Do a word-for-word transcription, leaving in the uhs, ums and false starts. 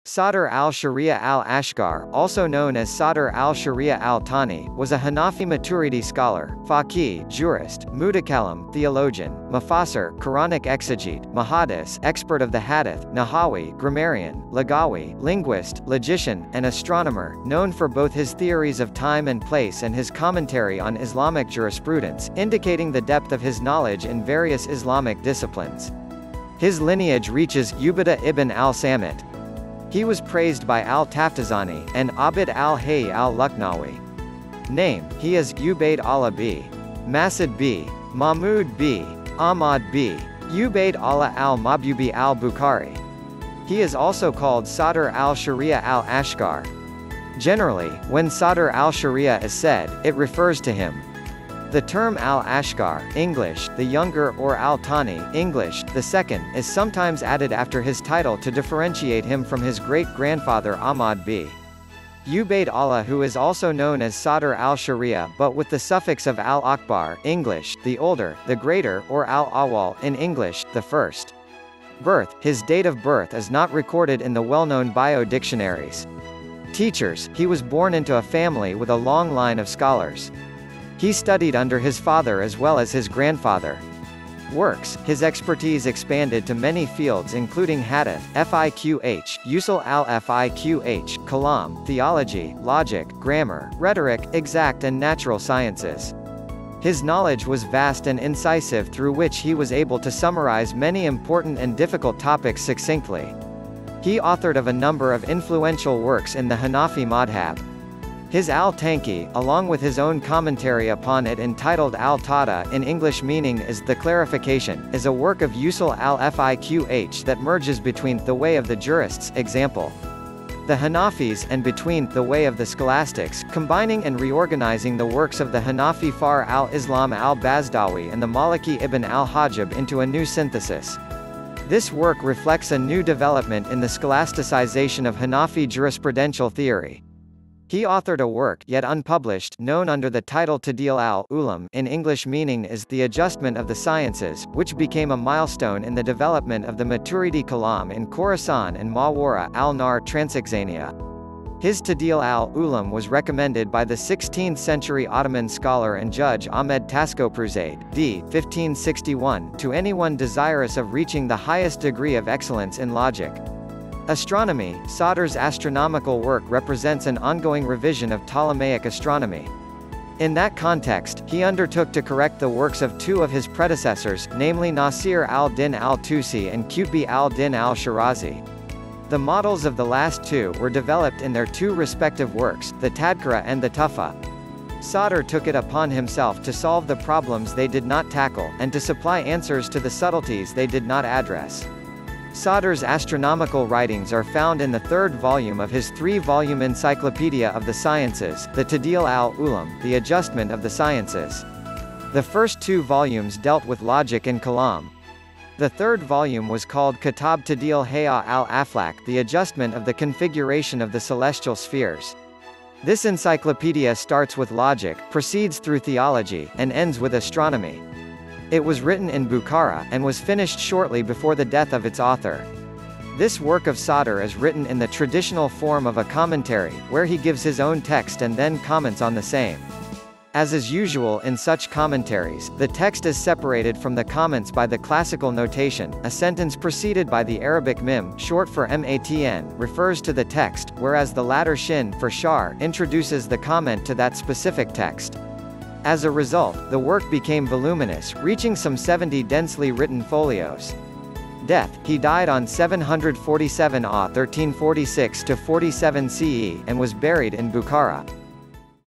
Sadr al-Shari'a al-Asghar, also known as Sadr al-Shari'a al-Thani, was a Hanafi maturity scholar, faqih, jurist, mutakallim, theologian, mufassir, Quranic exegete, muhaddis, expert of the hadith, nahawi, grammarian, lagawi, linguist, logician, and astronomer, known for both his theories of time and place and his commentary on Islamic jurisprudence, indicating the depth of his knowledge in various Islamic disciplines. His lineage reaches Ubadah ibn al-Samit. He was praised by al-Taftazani, and Abd al-Hayy al-Lukhnawi. Name: he is Ubayd Allah b. Masud b. Mahmud b. Ahmad b. Ubayd Allah al-Mabjubi al-Bukhari. He is also called Sadr al-Shari'a al-Asghar. Generally, when Sadr al-Shari'a is said, it refers to him. The term al-Asghar, English, the younger, or al-Thani, English, the second, is sometimes added after his title to differentiate him from his great-grandfather Ahmad b. Ubayd Allah, who is also known as Sadr al-Shari'a but with the suffix of al-Akbar, English, the older, the greater, or al-Awwal, in English, the first. Birth: his date of birth is not recorded in the well-known bio dictionaries. Teachers: he was born into a family with a long line of scholars. He studied under his father as well as his grandfather. Works: his expertise expanded to many fields including hadith, fiqh, usul al-fiqh, kalam, theology, logic, grammar, rhetoric, exact and natural sciences. His knowledge was vast and incisive, through which he was able to summarize many important and difficult topics succinctly. He authored of a number of influential works in the Hanafi madhab. His al-Tanqi, along with his own commentary upon it entitled al-Tada, in English meaning is the clarification, is a work of usul al-Fiqh that merges between the way of the jurists, example, the Hanafis, and between the way of the scholastics, combining and reorganizing the works of the Hanafi Far al-Islam al-Bazdawi and the Maliki ibn al-Hajib into a new synthesis. This work reflects a new development in the scholasticization of Hanafi jurisprudential theory. He authored a work, yet unpublished, known under the title Ta'dil al-Ulam, in English meaning is the adjustment of the sciences, which became a milestone in the development of the Maturidi Kalam in Khorasan and Ma Wara al-Nahr Transoxiana. His Ta'dil al-Ulam was recommended by the sixteenth century Ottoman scholar and judge Ahmed Taskopruzade, d. fifteen sixty-one, to anyone desirous of reaching the highest degree of excellence in logic. Astronomy: Sadr's astronomical work represents an ongoing revision of Ptolemaic astronomy. In that context, he undertook to correct the works of two of his predecessors, namely Nasir al-Din al-Tusi and Qutb al-Din al-Shirazi. The models of the last two were developed in their two respective works, the Tadkira and the Tuhfa. Sadr took it upon himself to solve the problems they did not tackle, and to supply answers to the subtleties they did not address. Sadr's astronomical writings are found in the third volume of his three-volume Encyclopedia of the Sciences, the Ta'dil al-Ulam, the Adjustment of the Sciences. The first two volumes dealt with logic and kalam. The third volume was called Kitab Ta'dil Hay'a al-Aflak, the Adjustment of the Configuration of the Celestial Spheres. This encyclopedia starts with logic, proceeds through theology, and ends with astronomy. It was written in Bukhara, and was finished shortly before the death of its author. This work of Sadr is written in the traditional form of a commentary, where he gives his own text and then comments on the same. As is usual in such commentaries, the text is separated from the comments by the classical notation. A sentence preceded by the Arabic mim, short for matn, refers to the text, whereas the latter shin, for shar, introduces the comment to that specific text. As a result, the work became voluminous, reaching some seventy densely written folios. Death: he died on seven hundred forty-seven A thirteen forty-six to forty-seven C E, and was buried in Bukhara.